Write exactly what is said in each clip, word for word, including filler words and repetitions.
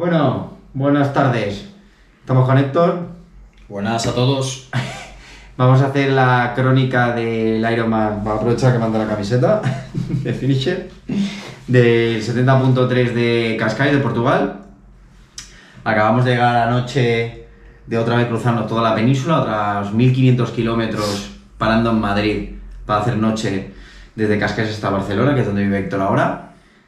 Bueno, buenas tardes. Estamos con Héctor. Buenas a todos. Vamos a hacer la crónica del Ironman. Voy a aprovechar que manda la camiseta de Finisher del setenta punto tres de Cascais, de Portugal. Acabamos de llegar anoche de otra vez cruzarnos toda la península, otros mil quinientos kilómetros parando en Madrid para hacer noche desde Cascais hasta Barcelona, que es donde vive Héctor ahora.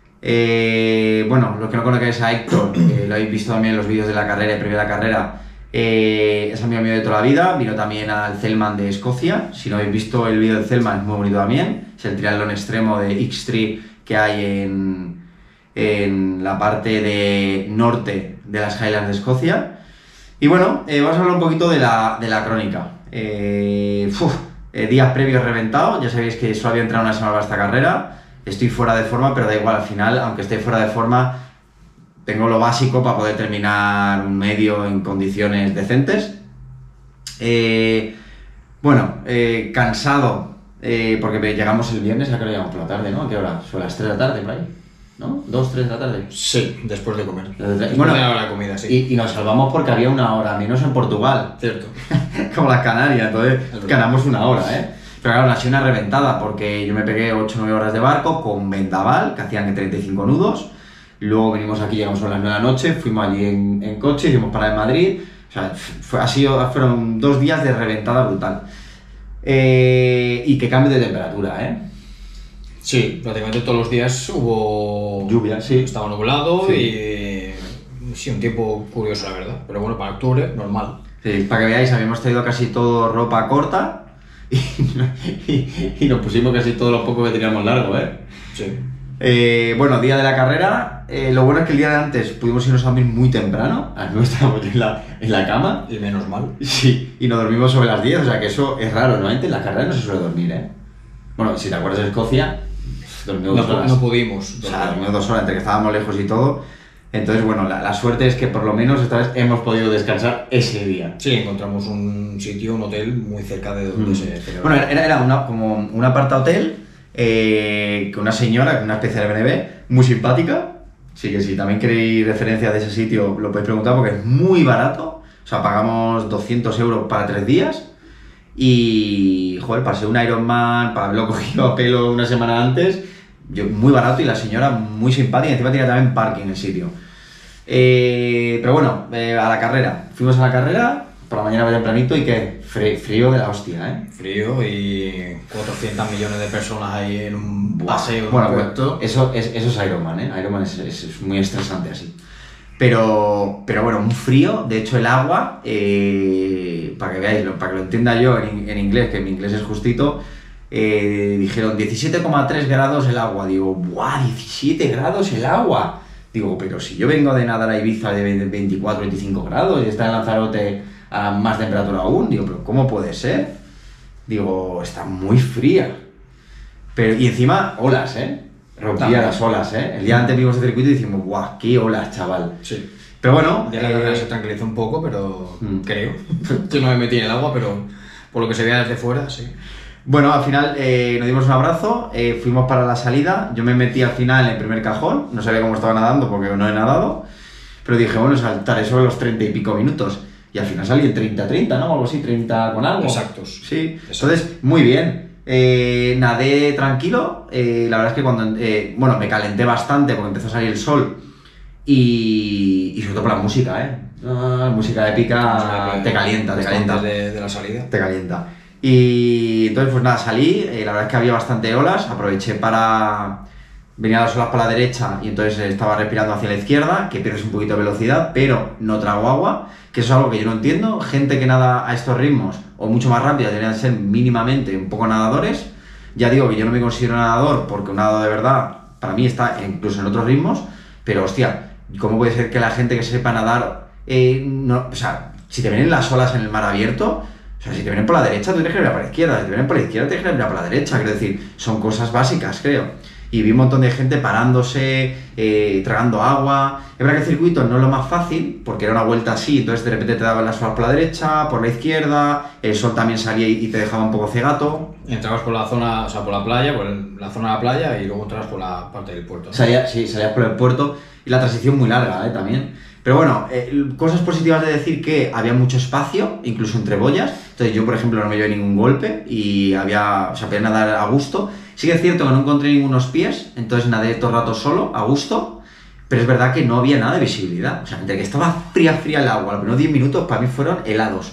Eh, bueno, los que no conocéis a Héctor, eh, lo habéis visto también en los vídeos de la carrera y previo a la carrera, eh, es amigo mío de toda la vida. Vino también al Celman de Escocia. Si no habéis visto el vídeo del Celman, es muy bonito también. Es el triatlón extremo de X tres que hay en, en la parte de norte de las Highlands de Escocia. Y bueno, eh, vamos a hablar un poquito de la, de la crónica. Eh, uf, eh, días previos reventados. Ya sabéis que solo había entrenado una semana para esta carrera. Estoy fuera de forma, pero da igual, al final, aunque esté fuera de forma, tengo lo básico para poder terminar un medio en condiciones decentes. Eh, bueno, eh, cansado, eh, porque llegamos el viernes, ¿a qué hora llegamos? Por la tarde, ¿no? ¿A qué hora? Sobre las tres de la tarde, por ahí, ¿no? ¿dos, tres de la tarde? Sí, después de comer. Después Bueno, de la comida, sí. Y, y nos salvamos porque había una hora menos en Portugal. Cierto. Como las Canarias, entonces ganamos una hora, ¿eh? Pero claro, ha sido una reventada porque yo me pegué ocho o nueve horas de barco con vendaval, que hacían treinta y cinco nudos. Luego venimos aquí, llegamos a las nueve de la noche, fuimos allí en, en coche, hicimos parada en Madrid. O sea, fue, ha sido, fueron dos días de reventada brutal. Eh, y que cambio de temperatura, ¿eh? Sí, prácticamente todos los días hubo... Lluvia, sí. Estaba nublado Sí. y... Sí, un tiempo curioso, la verdad. Pero bueno, para octubre, normal. Sí, para que veáis, habíamos traído casi todo ropa corta. Y, y, y nos pusimos casi todo lo poco que teníamos largo, ¿eh? Sí. Eh, bueno, día de la carrera. Eh, lo bueno es que el día de antes pudimos irnos a dormir muy temprano. A las nueve estábamos en la, en la cama. Y menos mal. Sí, y nos dormimos sobre las diez, o sea que eso es raro. Normalmente en la carrera no se suele dormir, ¿eh? Bueno, si te acuerdas de Escocia, dormimos No, dos horas. no pudimos. O sea, dormimos dos horas entre que estábamos lejos y todo. Entonces, bueno, la, la suerte es que por lo menos esta vez hemos podido descansar ese día. Sí, encontramos un sitio, un hotel muy cerca de donde Mm. se celebra. Bueno, era, era una, como un aparta-hotel eh, con una señora, con una especie de B and B, muy simpática. Así que si también queréis referencias de ese sitio, lo podéis preguntar porque es muy barato. O sea, pagamos doscientos euros para tres días. Y, joder, pasé un Ironman, Pablo cogió a pelo una semana antes. Yo, muy barato y la señora muy simpática. Y encima tenía también parking el sitio. Eh, pero bueno, eh, a la carrera. Fuimos a la carrera por la mañana tempranito y que frío, frío de la hostia, ¿eh? Frío y cuatrocientos millones de personas ahí en un Buah. paseo. Bueno, en un pues puerto. eso es, eso es Ironman, ¿eh? Ironman es, es, es muy estresante así. Pero, pero bueno, un frío. De hecho, el agua, eh, para que veáis, para que lo entienda yo en, en inglés, que mi inglés es justito, eh, dijeron diecisiete coma tres grados el agua. Digo, ¡buah! diecisiete grados el agua. Digo, pero si yo vengo de nadar a Ibiza de veinticuatro, veinticinco grados y está en Lanzarote a más temperatura aún, digo, pero ¿cómo puede ser? Digo, está muy fría. Pero, y encima, olas, ¿eh? Rompía También. las olas, ¿eh? El día antes vimos el circuito y decimos, guau, qué olas, chaval. Sí. Pero bueno, De la eh, carrera se tranquilizó un poco, pero Mm. creo. Yo no me metí en el agua, pero por lo que se veía desde fuera, sí. bueno, al final eh, nos dimos un abrazo, eh, fuimos para la salida, yo me metí al final en el primer cajón, no sabía cómo estaba nadando porque no he nadado, pero dije, bueno, saltaré sobre los treinta y pico minutos. Y al final salí en treinta treinta, ¿no? Algo así, treinta con algo. Exactos. Sí, Exactos. entonces, muy bien. Eh, nadé tranquilo, eh, la verdad es que cuando, eh, bueno, me calenté bastante porque empezó a salir el sol y, y sobre todo por la música, ¿eh? Ah, música épica te calienta, te calienta. De, de la salida. Te calienta. Y entonces, pues nada, salí, eh, la verdad es que había bastante olas, aproveché para... Venía las olas para la derecha y entonces estaba respirando hacia la izquierda, que pierdes un poquito de velocidad, pero no trago agua, que eso es algo que yo no entiendo. Gente que nada a estos ritmos, o mucho más rápida, deberían ser mínimamente un poco nadadores. Ya digo que yo no me considero nadador, porque un nadador de verdad, para mí está incluso en otros ritmos, pero hostia, ¿cómo puede ser que la gente que sepa nadar, eh, no, o sea, si te vienen las olas en el mar abierto, o sea, si te vienen por la derecha, tú tienes que mirar para la izquierda, si te vienen por la izquierda, tienes que mirar para la derecha, quiero decir, son cosas básicas, creo. y vi un montón de gente parándose, eh, tragando agua. Es verdad que el circuito no es lo más fácil, porque era una vuelta así, entonces de repente te daban las olas por la derecha, por la izquierda, el sol también salía y te dejaba un poco cegato. Entrabas por la zona, o sea, por la playa, por el- la zona de la playa y luego entrabas por la parte del puerto. Salía, sí, salías por el puerto y la transición muy larga, ¿eh? También. Pero bueno, eh, cosas positivas de decir que había mucho espacio, incluso entre boyas. Entonces yo, por ejemplo, no me llevé ningún golpe y había, o sea, podía nadar a gusto. Sí que es cierto que no encontré ningunos pies, entonces nadé todo el rato solo, a gusto. Pero es verdad que no había nada de visibilidad. O sea, entre que estaba fría, fría el agua, los primeros diez minutos para mí fueron helados.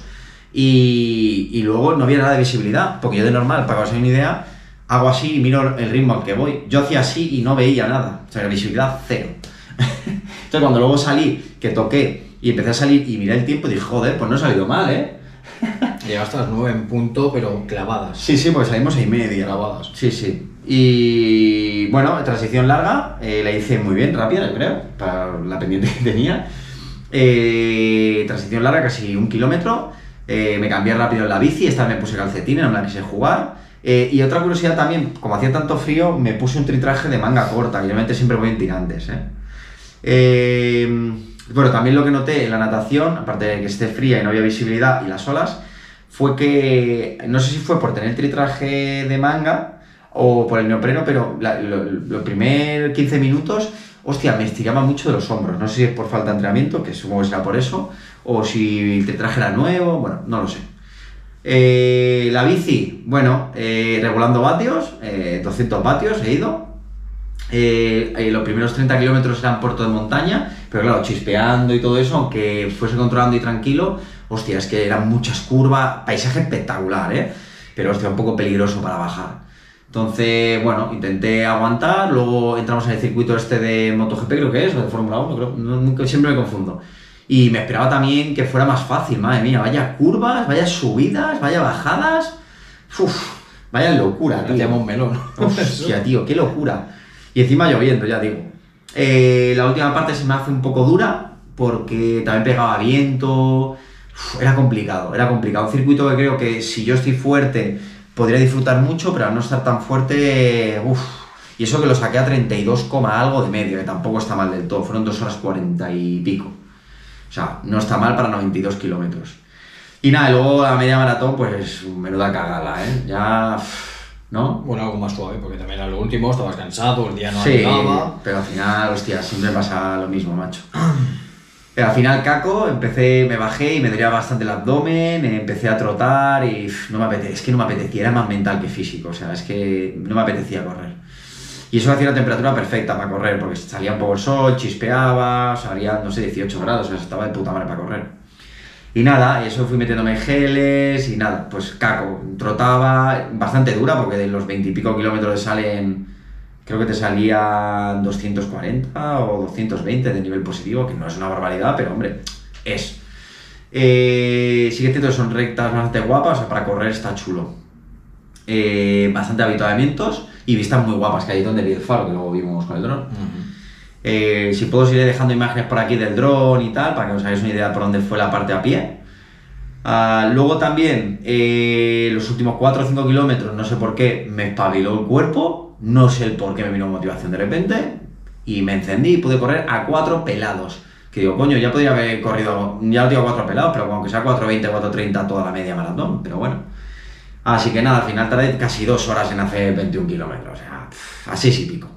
Y, y luego no había nada de visibilidad, porque yo de normal, para que os hagáis una idea, hago así y miro el ritmo al que voy. Yo hacía así y no veía nada. O sea, la visibilidad cero. Entonces cuando luego salí, que toqué y empecé a salir y miré el tiempo, dije, joder, pues no he salido mal, ¿eh? Llegaste a las nueve en punto, pero clavadas. Sí, sí, pues salimos seis y media. Clavadas. Sí, sí. Y bueno, transición larga, eh, la hice muy bien, rápida, yo creo, para la pendiente que tenía. Eh, transición larga, casi un kilómetro. Eh, me cambié rápido en la bici, esta vez me puse calcetines, no me la quise jugar. Eh, y otra curiosidad también, como hacía tanto frío, me puse un tritraje de manga corta, que normalmente siempre voy en tirantes, ¿eh? Eh, bueno, también lo que noté en la natación, aparte de que esté fría y no había visibilidad y las olas, fue que, no sé si fue por tener el tritraje de manga o por el neopreno, pero la, lo, los primeros quince minutos, hostia, me estiraba mucho de los hombros. No sé si es por falta de entrenamiento, que supongo que será por eso, o si el tritraje era nuevo, bueno, no lo sé. Eh, la bici, bueno, eh, regulando vatios, eh, doscientos vatios he ido. Eh, eh, los primeros treinta kilómetros eran puerto de montaña, pero claro, chispeando y todo eso, aunque fuese controlando y tranquilo, hostia, es que eran muchas curvas, paisaje espectacular, ¿eh? Pero hostia, un poco peligroso para bajar. Entonces, bueno, intenté aguantar, luego entramos en el circuito este de MotoGP, creo que es, o de Fórmula uno, creo, no, nunca, siempre me confundo. Y me esperaba también que fuera más fácil, madre mía, vaya curvas, vaya subidas, vaya bajadas, uff, vaya locura, tío. Hacíamos melón. Hostia, tío, qué locura. Y encima lloviendo, ya digo. Eh, la última parte se me hace un poco dura porque también pegaba viento. Uf, era complicado, era complicado. Un circuito que creo que si yo estoy fuerte podría disfrutar mucho, pero al no estar tan fuerte, uff. Y eso que lo saqué a treinta y dos, algo de medio, que tampoco está mal del todo. Fueron dos horas cuarenta y pico. O sea, no está mal para noventa y dos kilómetros. Y nada, y luego a media maratón, pues menuda cagada, ¿eh? Ya... ¿no? Bueno, algo más suave, porque también a lo último estabas cansado, el día no Sí, ayudaba. pero al final, hostia, siempre pasa lo mismo, macho. Pero al final, caco, empecé, me bajé y me dolía bastante el abdomen, empecé a trotar y uf, no me apetecía, es que no me apetecía, era más mental que físico, o sea, es que no me apetecía correr. Y eso hacía una temperatura perfecta para correr, porque salía un poco el sol, chispeaba, salía, no sé, dieciocho grados, o sea, estaba de puta madre para correr. Y nada, eso fui metiéndome geles y nada, pues caco, trotaba, bastante dura porque de los veintipico kilómetros te salen, creo que te salían doscientos cuarenta o doscientos veinte de nivel positivo, que no es una barbaridad, pero hombre, es. Eh, sí que es cierto que son rectas bastante guapas, o sea, para correr está chulo. Eh, bastante avituallamientos y vistas muy guapas, que hay donde vi el faro, que luego vimos con el dron. Uh-huh. Eh, si puedo, os iré dejando imágenes por aquí del dron y tal, para que os hagáis una idea por dónde fue la parte a pie. Uh, luego también, eh, los últimos cuatro o cinco kilómetros, no sé por qué, me espabiló el cuerpo, no sé el por qué me vino motivación de repente, y me encendí y pude correr a cuatro pelados. Que digo, coño, ya podría haber corrido, ya lo digo cuatro pelados, pero aunque sea cuatro veinte, cuatro treinta toda la media maratón, pero bueno. Así que nada, al final tardé casi dos horas en hacer veintiún kilómetros, o sea, pff, así sí pico.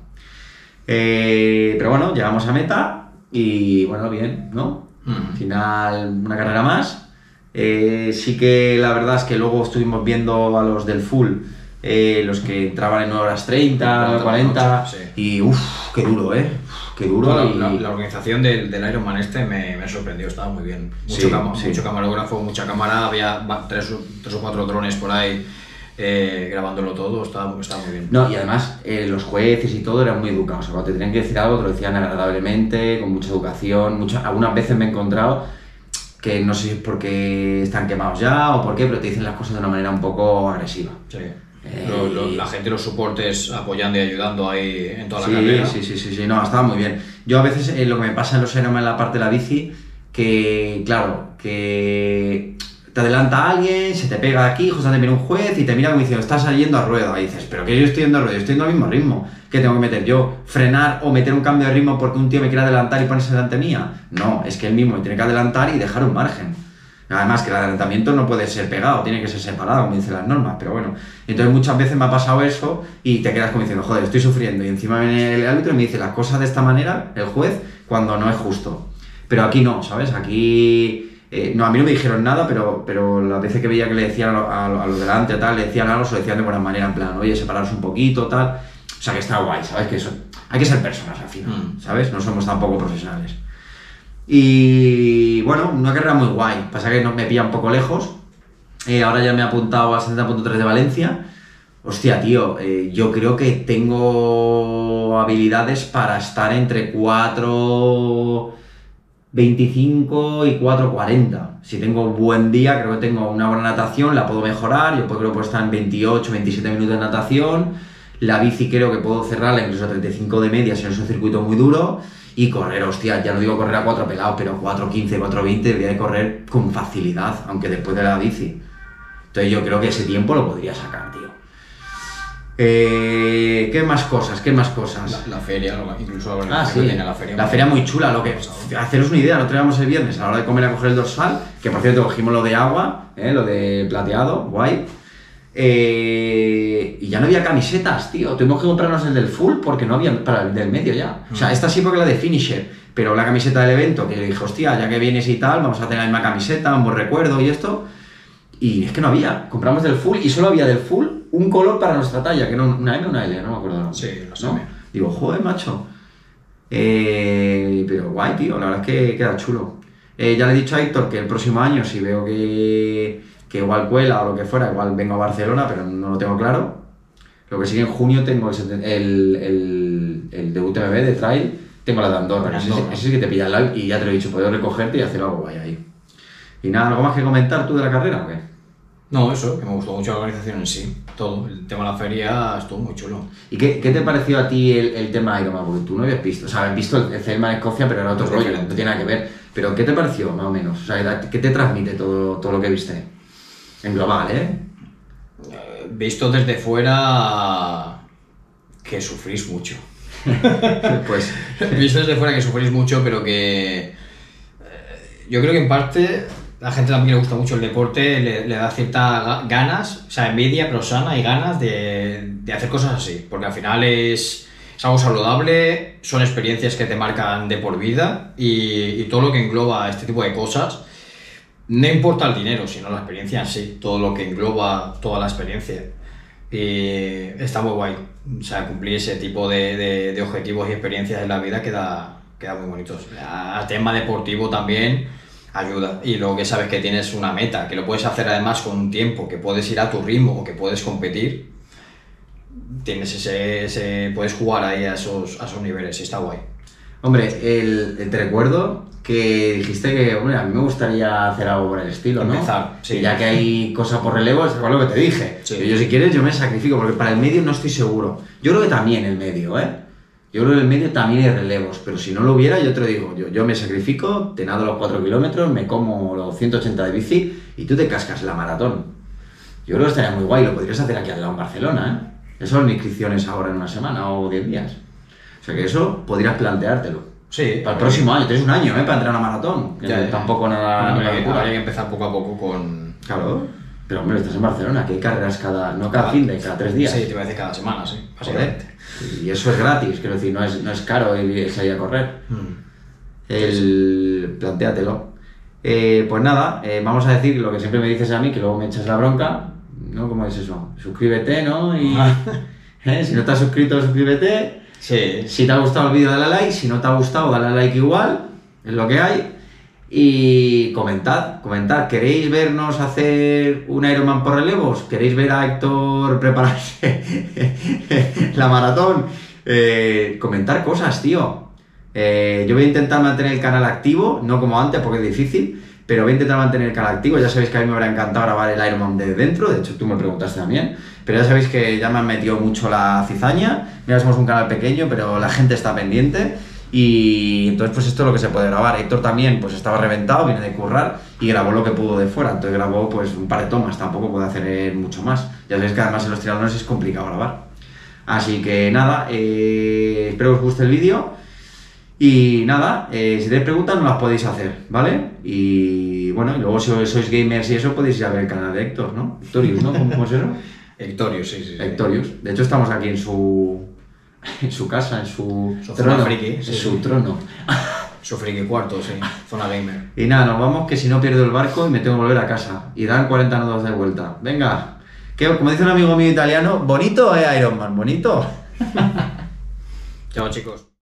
Eh, pero bueno, llegamos a meta y bueno, bien, ¿no? Uh-huh. Al final, una carrera más. Eh, sí que la verdad es que luego estuvimos viendo a los del full, eh, los que entraban en nueve horas treinta, nueve cuarenta, sí. Y uff, qué duro, ¿eh? Uf, qué duro. Bueno, y... la, la organización del, del Ironman este me, me sorprendió, estaba muy bien. Mucho, Sí, cam- sí. mucho camarógrafo, mucha cámara, había va, tres, o- tres o cuatro drones por ahí eh, grabándolo todo, estaba, estaba muy bien. No, y además eh, los jueces y todo eran muy educados, o sea, cuando te tenían que decir algo te lo decían agradablemente, con mucha educación, mucha... algunas veces me he encontrado que no sé si es porque están quemados ya o por qué, pero te dicen las cosas de una manera un poco agresiva. Sí. Eh, Lo, lo, la gente, los soportes apoyando y ayudando ahí en toda la sí, carrera. Sí, sí, sí, sí, no, estaba muy bien. Yo a veces eh, lo que me pasa en los Ironman en la parte de la bici, que claro, que te adelanta alguien, se te pega aquí, justamente viene un juez y te mira como diciendo, estás yendo a rueda. Y dices, pero que yo estoy yendo a rueda, yo estoy yendo al mismo ritmo. ¿Qué tengo que meter yo? ¿Frenar o meter un cambio de ritmo porque un tío me quiere adelantar y ponerse delante mía? No, es que él mismo me tiene que adelantar y dejar un margen. Además que el adelantamiento no puede ser pegado, tiene que ser separado, como dicen las normas, pero bueno. Entonces muchas veces me ha pasado eso y te quedas como diciendo, joder, estoy sufriendo. Y encima viene el árbitro y me dice las cosas de esta manera, el juez, cuando no es justo. Pero aquí no, ¿sabes? Aquí... Eh, no, a mí no me dijeron nada, pero, pero las veces que veía que le decían a, a, a los delante tal, le decían algo, se lo decían de buena manera, en plan, oye, separaros un poquito, tal. O sea, que está guay, ¿sabes? Que eso, hay que ser personas al final, mm. ¿sabes? No somos tampoco profesionales. Y bueno, una carrera muy guay. Pasa que no, me pilla un poco lejos. Eh, ahora ya me he apuntado al setenta punto tres de Valencia. Hostia, tío, eh, yo creo que tengo habilidades para estar entre cuatro veinticinco y cuatro cuarenta. Si tengo buen día, creo que tengo una buena natación, la puedo mejorar. Yo creo que puedo estar en veintiocho, veintisiete minutos de natación. La bici creo que puedo cerrarla incluso a treinta y cinco de media si no es un circuito muy duro. Y correr, hostia, ya no digo correr a cuatro pelados, pero cuatro quince, cuatro veinte debería de correr con facilidad, aunque después de la bici. Entonces yo creo que ese tiempo lo podría sacar, tío. Eh, ¿Qué más cosas? ¿Qué más cosas? La, la feria, incluso la ah, sí. tiene la feria. La feria muy chula, lo que... Haceros una idea, nosotros íbamos el viernes a la hora de comer a coger el dorsal, que por cierto cogimos lo de agua, eh, lo de plateado, guay. Eh, y ya no había camisetas, tío. Tuvimos que comprarnos el del full porque no había para el del medio ya. O sea, esta sí porque la de finisher, pero la camiseta del evento, que le dije, hostia, ya que vienes y tal, vamos a tener la misma camiseta, un buen recuerdo y esto. Y es que no había. Compramos del full y solo había del full un color para nuestra talla, que era una M o una L, no me acuerdo. ¿No? Sí, lo ¿No? Digo, joder, macho. Eh, pero guay, tío, la verdad es que queda chulo. Eh, ya le he dicho a Héctor que el próximo año, si veo que, que igual cuela o lo que fuera, igual vengo a Barcelona, pero no lo tengo claro. Lo que sí que en junio tengo el, el, el, el de U T M B de trail, tengo la de Andorra. Ese, ese sí que te pilla el live y ya te lo he dicho, puedo recogerte y hacer algo guay ahí. Y nada, ¿algo más que comentar tú de la carrera o qué? No, eso, que me gustó mucho la organización en sí, todo. El tema de la feria estuvo muy chulo. ¿Y qué, qué te pareció a ti el, el tema de Ironman? Porque tú no habías visto, o sea, habías visto el, el C M A de Escocia, pero era otro rollo, no tiene nada que ver. Pero ¿qué te pareció, más o menos? O sea, ¿qué te transmite todo, todo lo que viste? En global, ¿eh? eh visto desde fuera, que sufrís mucho. Pues... Visto desde fuera que sufrís mucho, pero que... Eh, yo creo que en parte... La gente también le gusta mucho el deporte, le, le da ciertas ganas, o sea, envidia, pero sana y ganas de, de hacer cosas así. Porque al final es, es algo saludable, son experiencias que te marcan de por vida y, y todo lo que engloba este tipo de cosas, no importa el dinero, sino la experiencia en sí, todo lo que engloba toda la experiencia. Y está muy guay, o sea, cumplir ese tipo de, de, de objetivos y experiencias en la vida queda, queda muy bonito. A tema deportivo también... ayuda, y luego que sabes que tienes una meta, que lo puedes hacer además con un tiempo, que puedes ir a tu ritmo o que puedes competir, tienes ese, ese puedes jugar ahí a esos, a esos niveles y está guay. Hombre, el, el, te recuerdo que dijiste que, hombre, a mí me gustaría hacer algo por el estilo, ¿no? Empezar, sí. Y ya que hay cosas por relevo, es lo que te dije. Sí. Yo, si quieres, yo me sacrifico, porque para el medio no estoy seguro. Yo creo que también el medio, ¿eh? Yo creo que en el medio también hay relevos, pero si no lo hubiera, yo te lo digo, yo, yo me sacrifico, te nado los cuatro kilómetros, me como los ciento ochenta de bici y tú te cascas la maratón. Yo creo que estaría muy guay, lo podrías hacer aquí al lado en Barcelona, ¿eh? Eso son inscripciones ahora en una semana o diez días. O sea que eso podrías planteártelo. Sí. Para el próximo año, tienes un año, ¿eh? Para entrar a una maratón. Que ya, tampoco nada... Bueno, hay, hay que empezar poco a poco con... Claro. Pero hombre, estás en Barcelona, que hay carreras cada... no cada fin de, cada tres días. Sí, te voy a decir cada semana, sí. Básicamente. Y eso es gratis, quiero decir, no es, no es caro ir salir a correr. Mm. El... plantéatelo. Eh, pues nada, eh, vamos a decir lo que siempre me dices a mí, que luego me echas la bronca, ¿no? ¿Cómo es eso? Suscríbete, ¿no? Y ¿eh? Si no te has suscrito, suscríbete. Sí. Si te ha gustado el vídeo, dale a like. Si no te ha gustado, dale a like igual. Es lo que hay. Y comentad, comentad. ¿Queréis vernos hacer un Ironman por relevos? ¿Queréis ver a Héctor prepararse la maratón? Eh, comentar cosas, tío. Eh, yo voy a intentar mantener el canal activo, no como antes porque es difícil, pero voy a intentar mantener el canal activo. Ya sabéis que a mí me habrá encantado grabar el Ironman de dentro, de hecho tú me preguntaste también, pero ya sabéis que ya me han metido mucho la cizaña. Mira, somos un canal pequeño, pero la gente está pendiente Y entonces pues esto es lo que se puede grabar. Héctor también pues estaba reventado, viene de currar y grabó lo que pudo de fuera. Entonces grabó pues un par de tomas, tampoco puede hacer mucho más. Ya sabéis que además en los triatlones es complicado grabar. Así que nada, eh, espero que os guste el vídeo. Y nada, eh, si tenéis preguntas no las podéis hacer, ¿vale? Y bueno, y luego si sois gamers y eso podéis ir a ver el canal de Héctor, ¿no? Hectorius, ¿no? ¿Cómo, cómo es eso? Hectorius, sí, sí, sí. Hectorius. De hecho estamos aquí en su... en su casa, en su, Su trono, zona friki, en sí, su sí. trono. Su friki cuarto, sí. Zona gamer. Y nada, nos vamos que si no pierdo el barco y me tengo que volver a casa. Y dan cuarenta nudos de vuelta. Venga, que como dice un amigo mío italiano, bonito, eh, Iron Man, bonito. Chao, chicos.